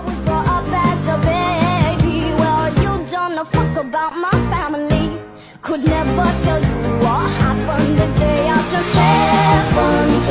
was brought up as a baby. Well, you don't know fuck about my family. Could never tell you what happened the day I turned 17.